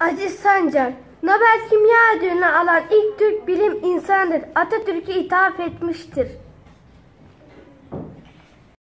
Aziz Sancar, Nobel Kimya Ödülünü alan ilk Türk bilim insanıdır. Atatürk'e ithaf etmiştir.